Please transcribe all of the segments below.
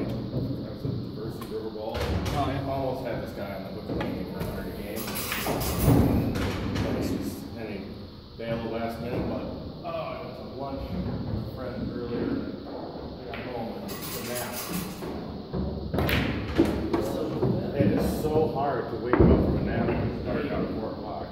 was a diversity river ball. Oh, yeah. Almost had this guy on the hook for 100 a game. And he bailed last minute, but I went to lunch with a friend earlier and I got home and the nap. It is so hard to wake up from a nap when it's dark out at 4 o'clock.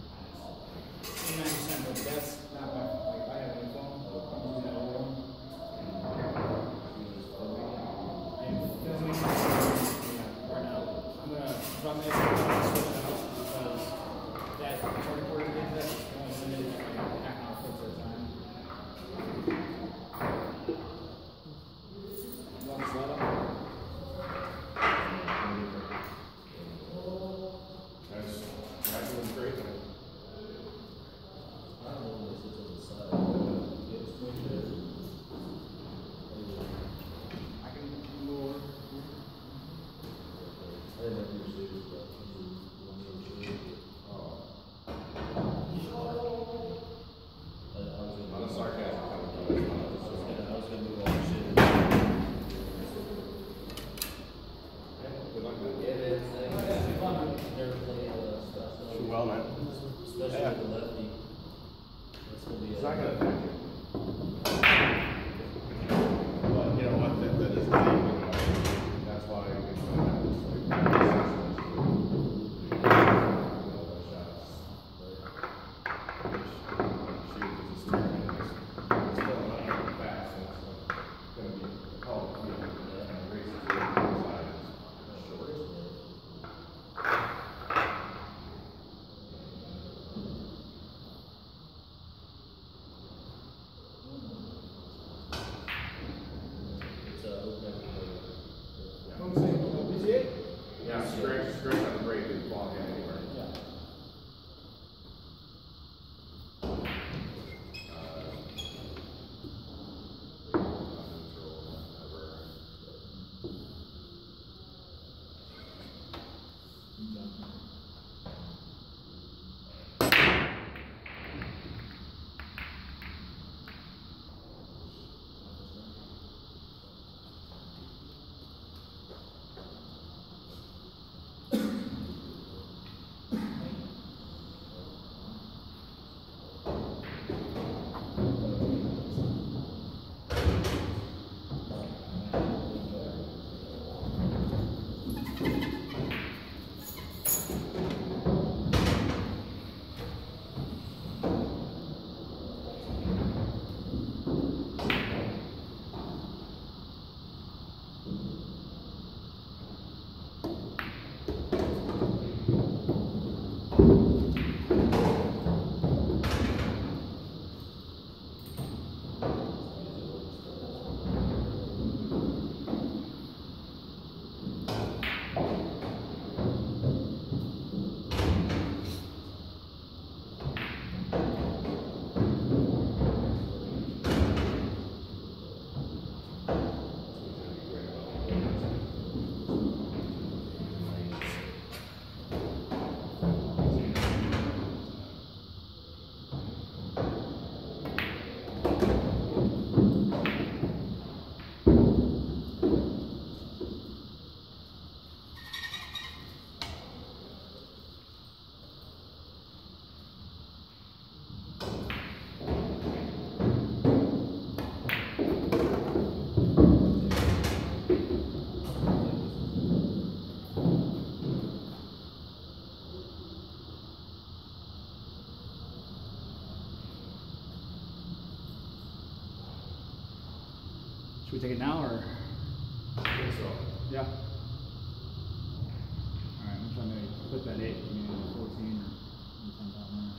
89%, but that's not my, like, I have a phone, I'm using that old one. I'm filming right now. I'm gonna run this because that recording thing that's only limited to like half an hour clips at a time. You want to slow down? That's doing great. Should we take it now or? I think so. Yeah. Alright, I'm trying to put that 8, maybe 14 or something down there.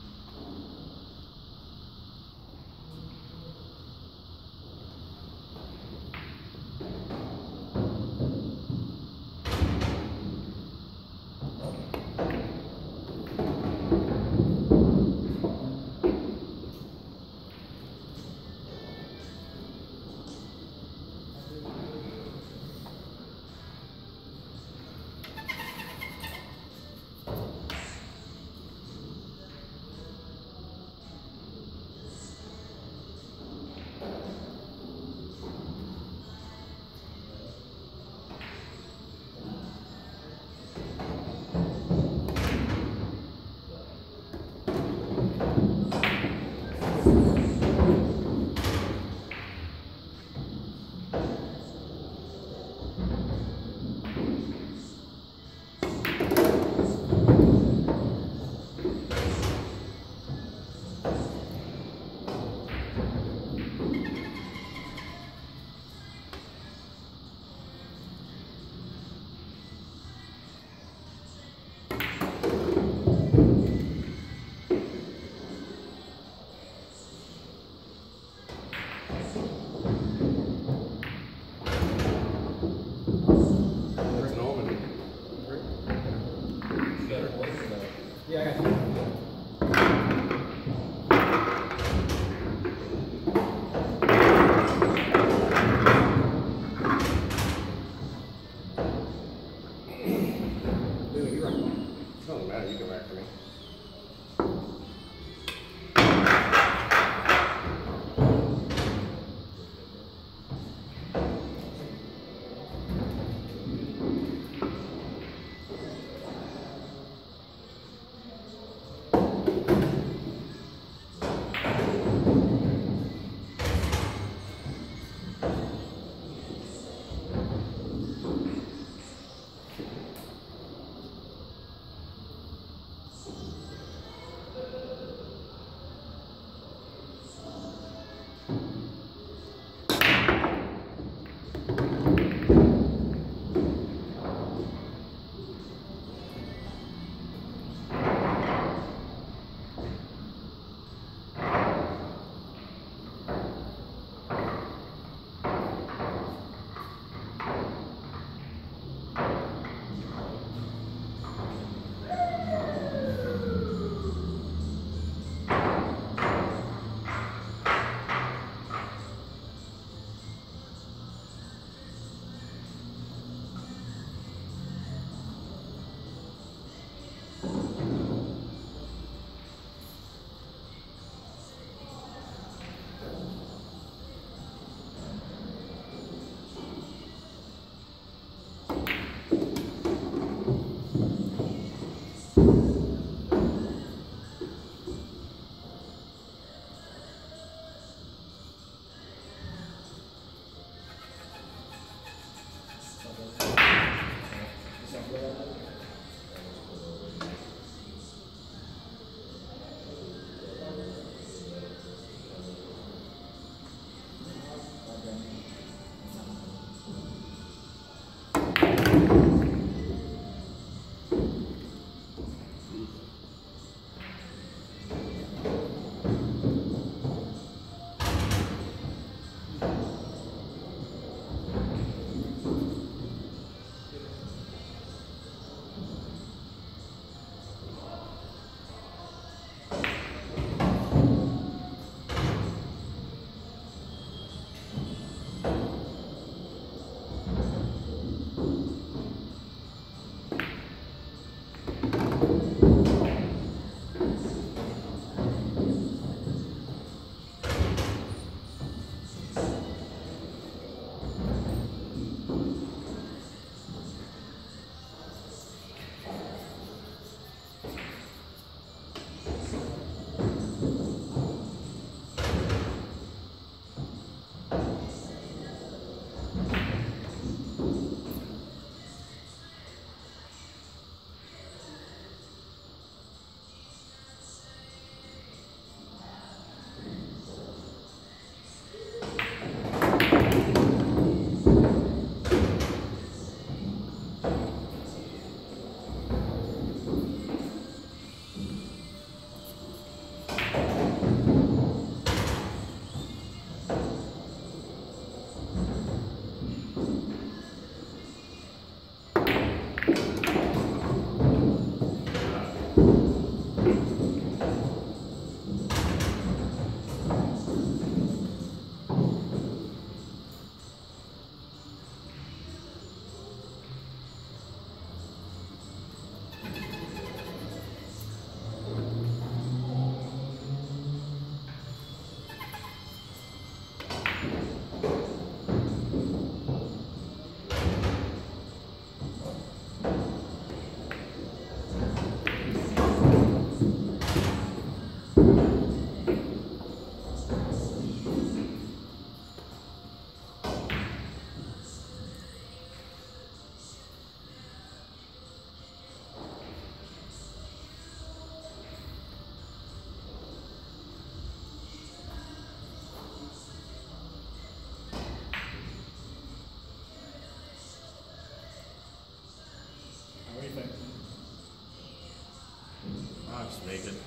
Just make it.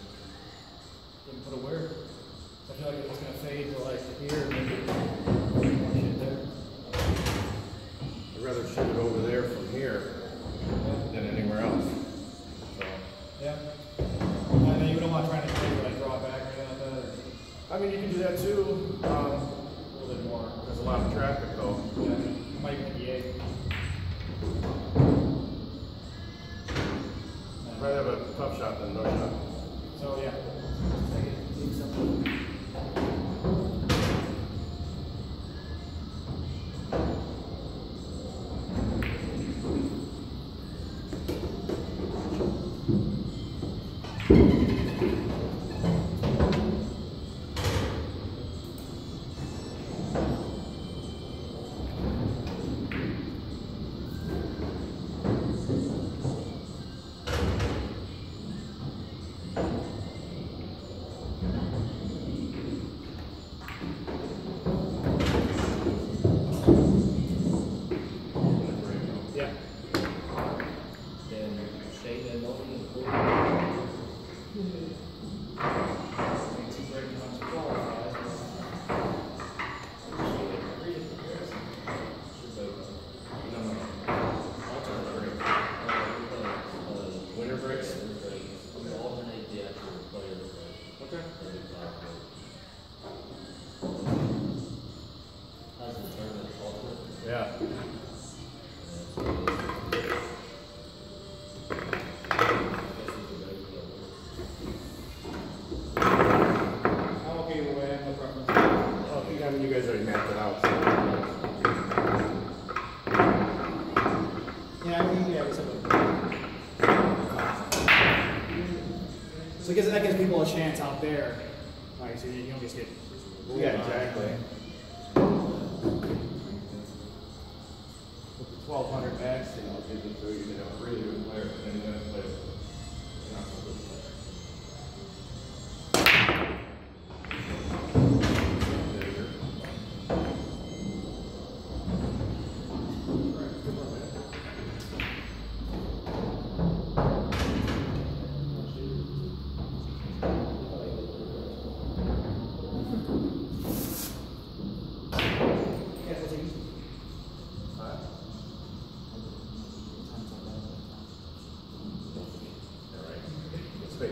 Didn't put a word. I feel like it's just gonna fade to like here, maybe more shit there. I'd rather shoot it over there from here than anywhere else. So. Yeah. I mean, you don't want to try to like draw it back or anything like that. Or... I mean, you can do that too. A little bit more. There's a lot of traffic though. Yeah. Might even be 8. I'd rather have a tough shot than no shot. So yeah. Take something. Yeah. I'm okay either way, I have no preference. Well, I mean, you guys already mapped it out, so. Yeah, I think, yeah, we said so that gives people a chance out there. Like, so you don't just get. Yeah, exactly. With the 1200 max, you know, gives it to you, you know, really good player, and then you're gonna play not so good player. It's fake.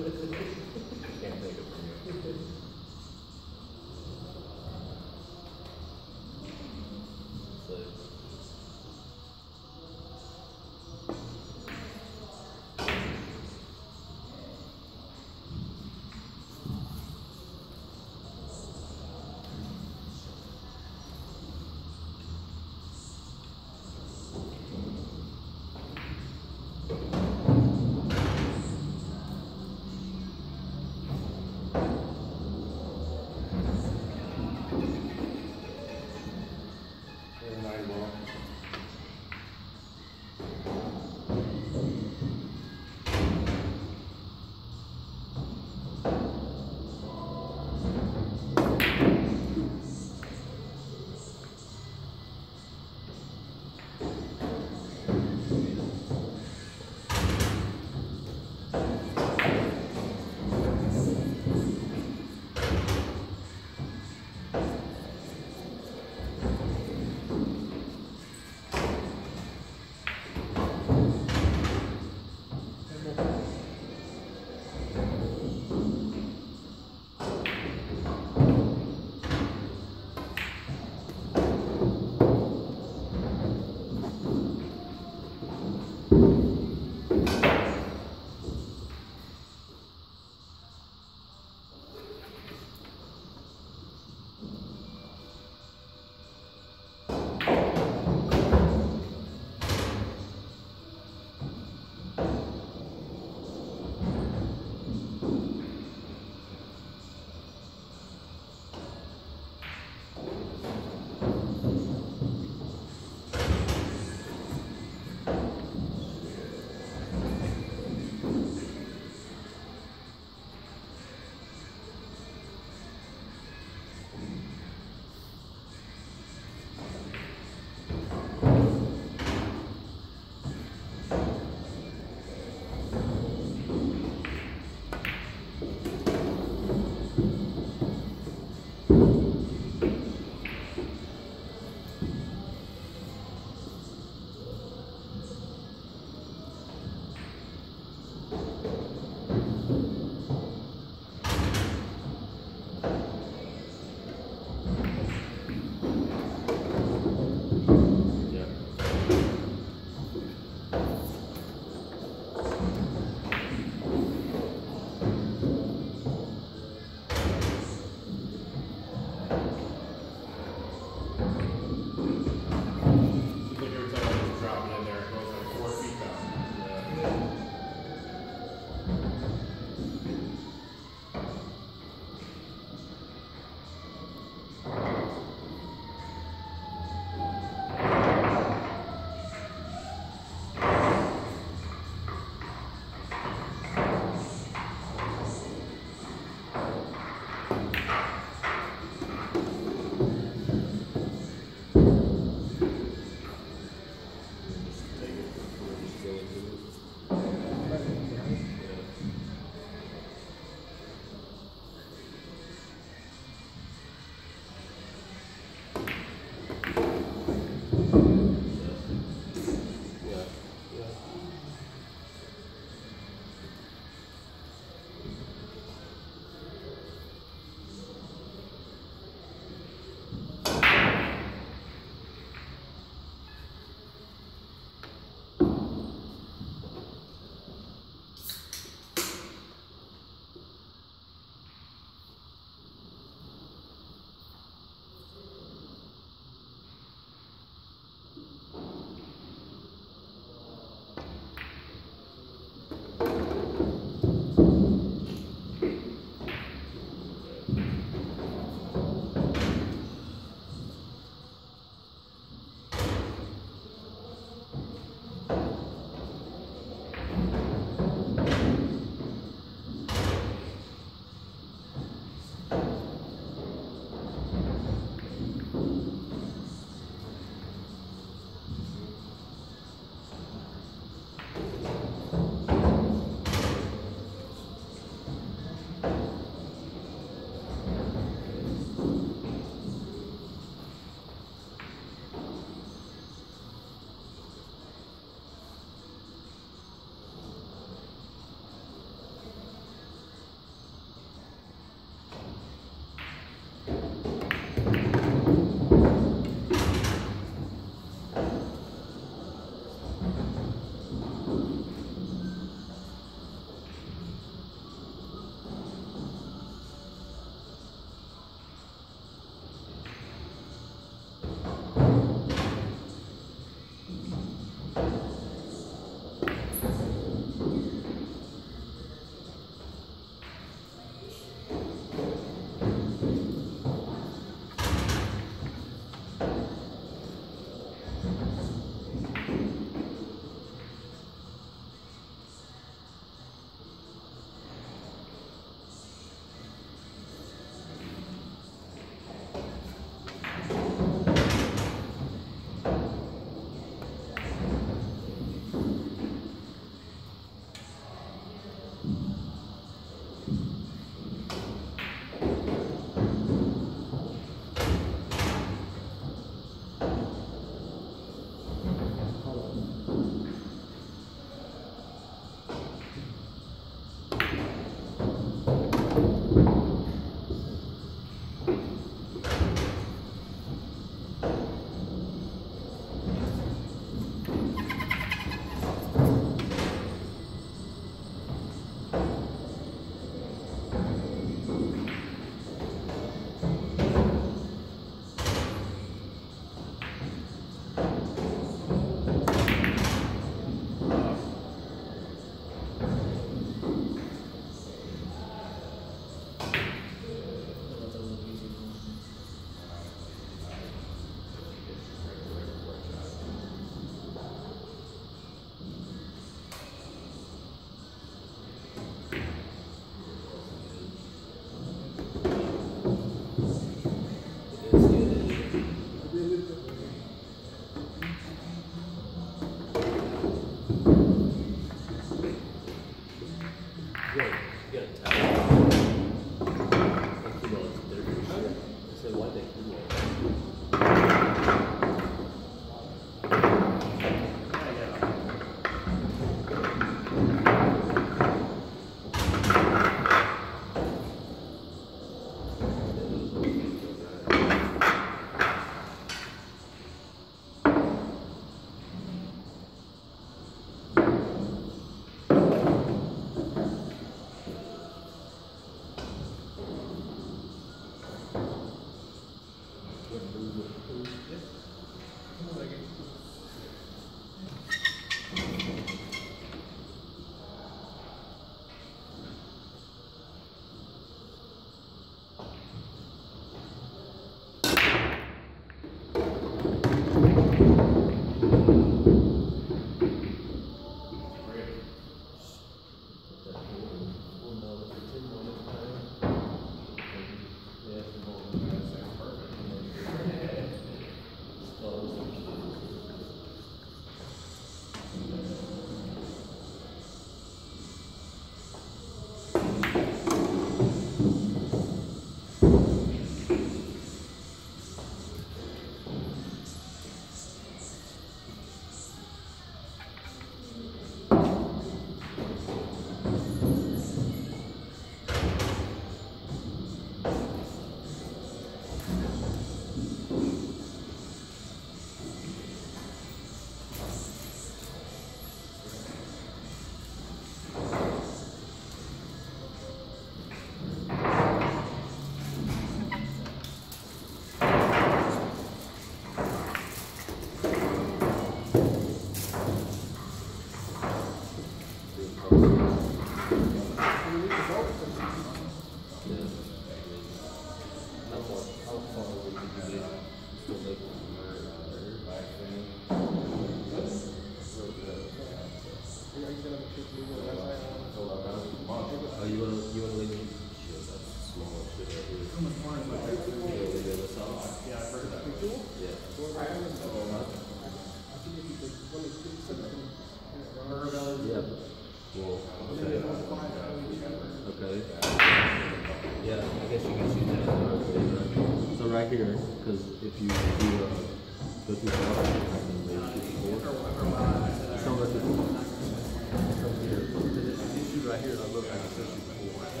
right here, because if you do go through the water, then they shoot the board. Some of it comes here. Because if you shoot right here, it'll look like it's just shoot the board.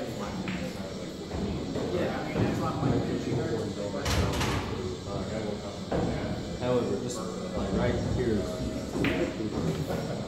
Yeah, I mean, that's not my shoot the board and go back down. However, just like right here is